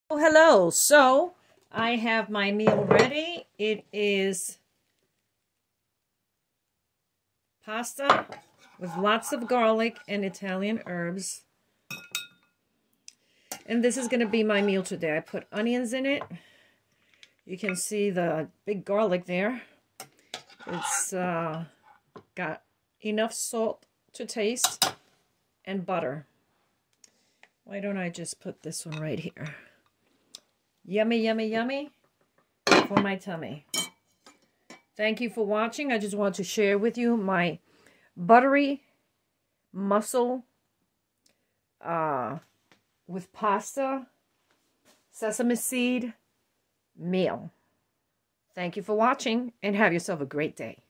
Oh, hello. So I have my meal ready. It is pasta with lots of garlic and Italian herbs. And this is going to be my meal today. I put onions in it. You can see the big garlic there. It's got enough salt to taste and butter. Why don't I just put this one right here? Yummy, yummy, yummy for my tummy. Thank you for watching. I just want to share with you my buttery mussel with pasta, sesame seed meal. Thank you for watching and have yourself a great day.